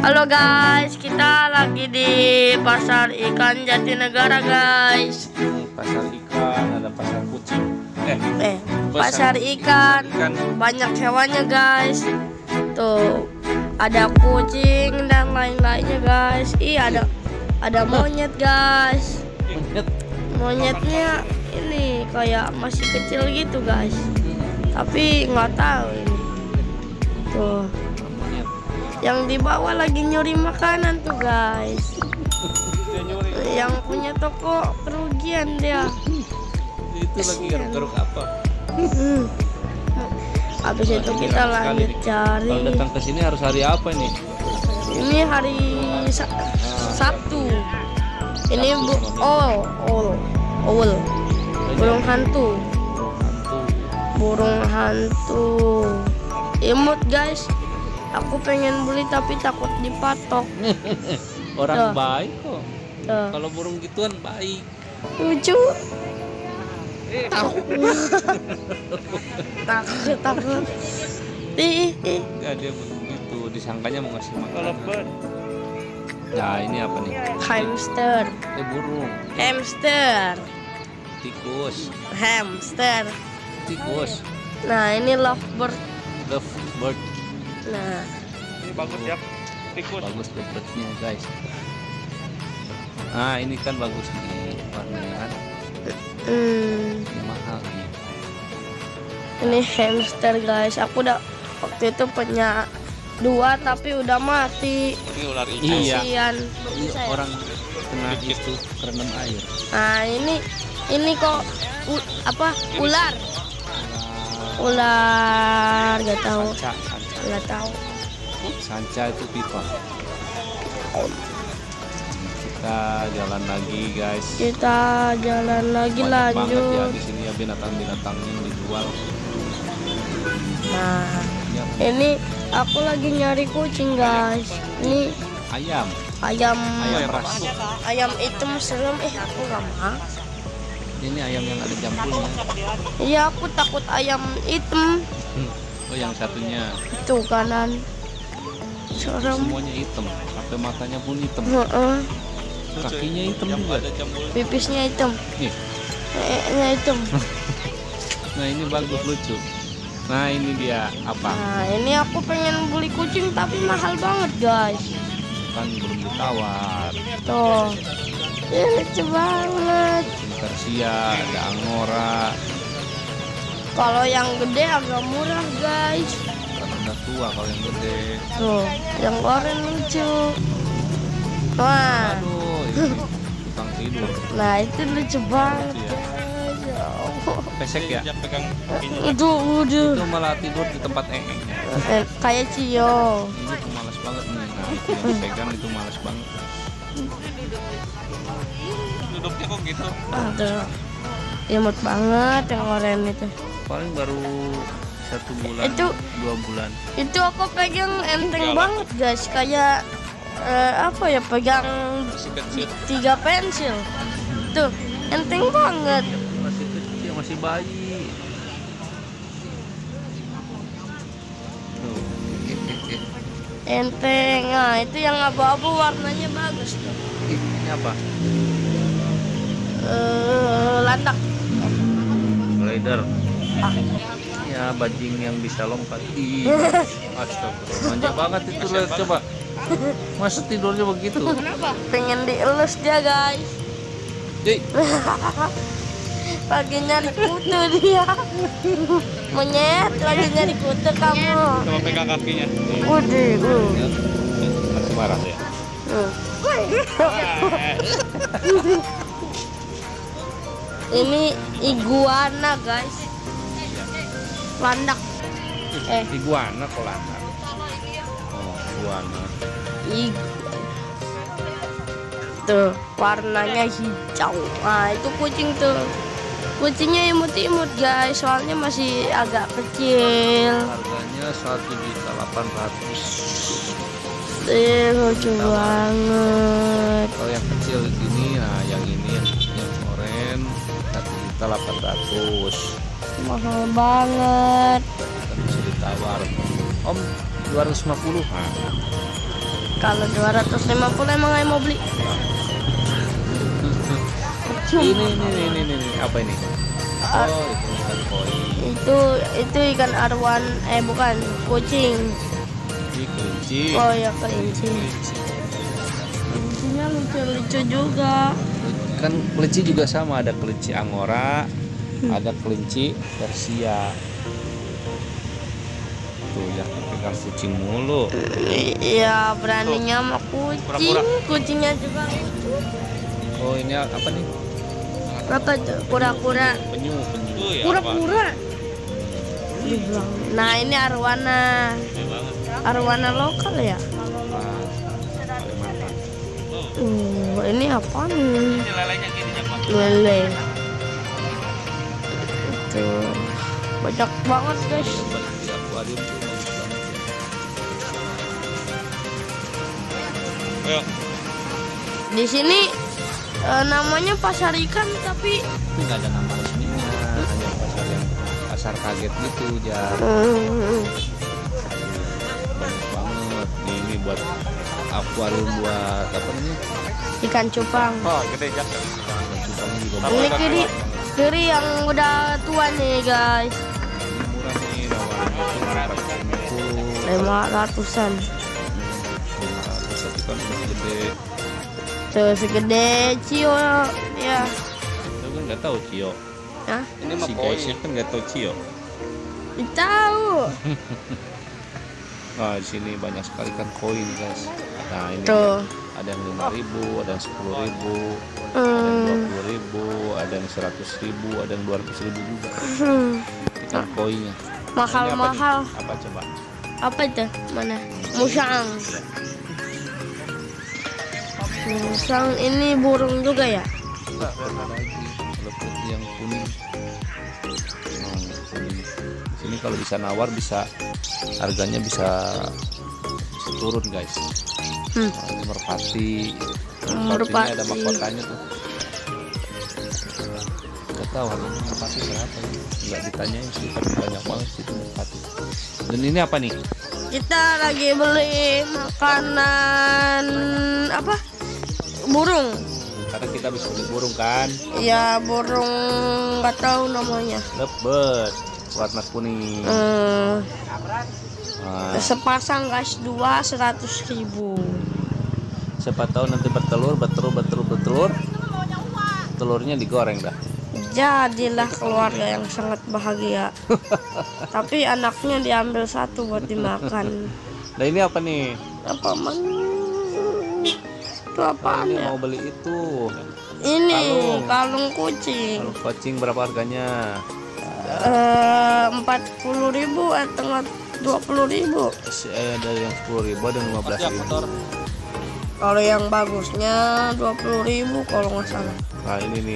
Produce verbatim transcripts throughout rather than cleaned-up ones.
Halo guys, kita lagi di pasar ikan Jatinegara guys. Pasar ikan, ada pasar kucing. Eh, eh pasar, pasar ikan, ikan, banyak hewannya guys. Tuh, ada kucing dan lain-lainnya guys. Ih, ada ada monyet guys. Monyet. Monyetnya ini kayak masih kecil gitu guys. Tapi nggak tahu ini. Tuh. Yang di bawah lagi nyuri makanan tuh guys. Yang punya toko kerugian dia. Itu lagi garuk-garuk apa? Hmm. Habis itu kita lanjut cari. Kalau datang ke sini harus hari apa nih? Ini hari Sa Sabtu. Ini bu oh oh owl. Burung hantu. Burung hantu. Imut guys. Aku pengen beli tapi takut dipatok. Orang Tuh. baik kok. Tuh. Kalau burung gituan baik. Lucu. Takut, takut, takut. Ih, ih. Ya, dia begitu, disangkanya mau ngasih makanan. Nah, ini apa nih? Hamster. Eh, burung. Hamster. Tikus. Hamster. Tikus. Nah, ini lovebird. Lovebird. Nah, ini bagus ya, tikus. Bagus lovebird-nya guys. Nah, ini kan bagus nih warnanya kan. Hmm. Ini mahal nih. Ini hamster guys. Aku udah waktu itu punya dua tapi udah mati. Ini ular hijau. Iya. Kasian. Iya, orang kena itu kerendam air. Nah, ini ini kok u, apa? Ular. Ular, gak tahu. Sanca, sanca. Gak tahu. Sanca itu pipa. Kita jalan lagi guys. Kita jalan lagi. Banyak lanjut. Banget ya di sini ya binatang-binatang yang dijual. Nah, Ya, ini aku lagi nyari kucing guys. Ini ayam. ayam Ayam ras. ayam hitam serem. Eh, aku gak mau. Ini ayam yang ada jambulnya. Iya, aku takut ayam hitam. Hmm. Oh, yang satunya. Itu kanan. Serem. Semuanya hitam. Sampai matanya pun hitam. Heeh. Kakinya hitam juga. Pipisnya hitam. Nih. Kayaknya hitam. Nah, ini bagus lucu. Nah, ini dia apa? Nah, ini aku pengen beli kucing tapi mahal banget guys. Kan belum ditawar. Tuh. Ya, lucu banget. Persia, ada angora. Kalau yang gede agak murah guys. Karena udah tua kalau yang gede. Tuh, yang oranye lucu. Wah. Aduh, ini tukang tidur. Nah, itu lucu banget. Iya. Guys. Ya Allah. Pesek ya? Dia pegang kakinya. Udah, udah. Itu malah tidur di tempat engengnya. Eh, kayak Cio. Ini tuh malas banget nih. Nah, itu yang dipegang itu malas banget. Duduknya kok gitu. Aduh. Imut banget yang oranye itu. Paling baru satu bulan, Itu dua bulan. Itu aku pegang enteng banget guys, kayak eh, apa ya, pegang Masih kecil. tiga pensil. Tuh, enteng banget. Masih kecil, masih bayi. Tuh. Enteng. Nah, itu yang abu-abu warnanya bagus tuh. Ini apa? Eh, landak. Glider. Ah. Ya, bajing yang bisa lompat. Ih, astagfirullah. Manja banget itu, lihat coba. Masa tidurnya begitu? Kenapa? Pengen dielus dia guys. Jadi, Lagi nyari kutu dia. Monyet lagi nyari kutu kamu. Coba pegang kakinya. Udah, uh. masih marah ya? Uh. Ini iguana guys. Landak. Eh, Iguana kok landak. Oh, iguana. Ig tuh warnanya hijau. Nah, itu kucing tuh. Kucingnya imut-imut guys, soalnya masih agak kecil. Harganya satu juta delapan ratus. Eh, lucu banget. Kalau yang kecil ini, nah yang ini yang yang oranye satu juta delapan ratus. Mahal banget. Bisa ditawar. Om dua ratus lima puluh. Nah, Kalau dua ratus lima puluh emang ayo mau beli. Ini ini ini ini, ini. Apa ini? Ah. Oh, itu ikan koi. Itu itu ikan arwan, eh bukan, kucing. Ini kelinci. Oh ya, kelinci. Kelincinya lucu-lucu juga. Kan kelinci juga sama, ada kelinci angora, hmm. ada kelinci Persia. Tuh yang pegang kucing mulu. Iya, beraninya sama kucing. Pura-pura. Kucingnya juga lucu. Oh, ini apa nih? Apa tuh? Kura-kura. Penyu, penyu. Tuh ya. Kura-kura. Dibilang. Nah, ini arwana. Gede banget. Arwana lokal ya? Nah, Kalimantan. Uh, ini apa nih? Ini lelenya gini ya, Pak. Lele. Itu banyak banget guys. Di akuarium tuh bagus banget. Ayo. Di sini eh, namanya pasar ikan tapi Itu nggak ada nama resminya, hanya pasar yang pasar kaget gitu, jar. hmm, Banyak banget. Nih, ini buat akuarium buat apa namanya? ikan cupang. Oh, gede jak. Ikan cupang juga Apa Ini banyak. kiri kiri yang udah tua nih guys. Ini murah nih, nawarannya tuh empat ratus lima puluh. Lima ratusan. lima ratus tapi kan masih gede. Tuh segede cio ya. Itu kan nggak tahu Cio. Hah? Ini mah Si koi. guysnya kan nggak tahu Cio. Tahu. Nah, di sini banyak sekali kan koin guys. Nah ini Tuh. ada yang lima ribu, ada yang sepuluh ribu, ada yang dua Hmm. puluh ribu, ada yang seratus ribu, ada yang dua ratus ribu juga. Hmm. Ikan koinnya. Mahal-mahal. Ini apa, nih? Apa coba? Apa itu? Mana? Musang. Musang ini burung juga ya? Enggak, ada lagi. Kalau putih yang kuning. Nah, kuning. Di sini kalau bisa nawar bisa harganya bisa, bisa turun guys. Hmm. Nah, ini merpati. Merpati. Merpatinya ada mahkotanya tuh. Nggak tahu harganya merpati berapa ya. Nggak ditanyain sih, tapi banyak banget sih itu merpati. Dan ini apa nih? Kita lagi beli makanan apa? Burung. Karena kita bisa beli burung kan. Ya burung nggak tahu namanya. Lebat warna kuning. Hmm, Nah, sepasang guys dua seratus ribu. siapa tahu nanti bertelur, bertelur, bertelur, bertelur. Telurnya digoreng dah. Jadilah keluarga yang sangat bahagia. Tapi anaknya diambil satu buat dimakan. Nah ini apa nih? Apa man? Itu Nah, apaan ini ya? mau beli itu. Ini kalung. kalung kucing. Kalau kucing berapa harganya? Empat puluh ribu atau dua puluh ribu. Eh, dari yang sepuluh ribu ada lima belas ribu. Kalau yang bagusnya dua puluh ribu kalau nggak salah. Nah ini nih.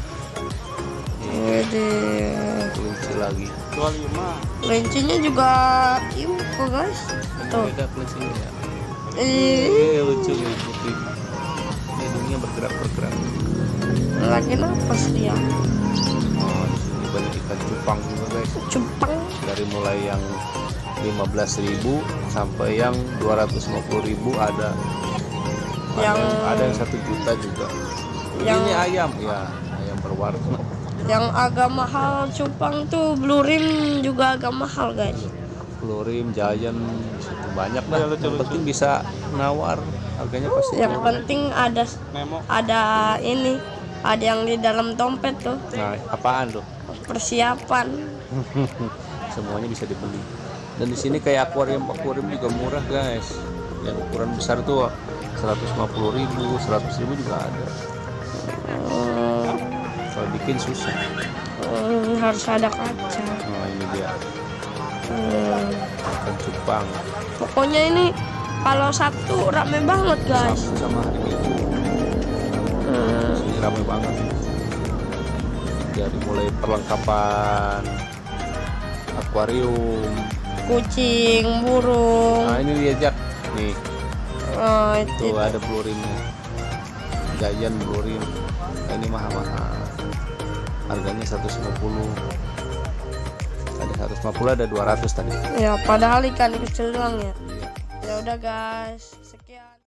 Jadi Kelinci lagi. dua puluh lima. kelincinya juga info guys. Tuh. Beda kelincinya ya. Ih, Ini lucu nih putih. Hidungnya bergerak-bergerak. lagi napas dia. Oh, di sini banyak ikan cupang juga guys. Cupang. Dari mulai yang lima belas ribu sampai yang dua ratus lima puluh ribu ada. Yang Ada, ada yang satu juta juga. Yang- Ini ayam ya, ayam berwarna. yang agak mahal cupang tuh blue rim juga agak mahal guys. Florim, Giant, situ banyak lah. Yang penting bisa nawar, harganya pasti. Yang turun. penting ada Memo. ada ini, ada yang di dalam dompet tuh. Nah, apaan tuh? Persiapan. Semuanya bisa dibeli. Dan di sini kayak akuarium akuarium juga murah guys. Yang ukuran besar tuh seratus lima puluh ribu, seratus ribu juga ada. Hmm, Kalau bikin susah. hmm, harus ada kaca. Nah ini dia Hmm. ikan cupang. Pokoknya ini kalau Sabtu rame banget guys. Sabtu sama hari Minggu Hmm. ini ramai banget. Dari mulai perlengkapan akuarium. Kucing, burung. Nah ini dia Jak. Nih Oh, itu. tuh ada blue rimnya. Giant blue rim. Nah, ini mahal-mahal. Harganya seratus lima puluh. Ada seratus lima puluh, ada dua ratus tadi. Ya padahal ikan kecil doang ya. Iya. Ya Ya udah guys, sekian.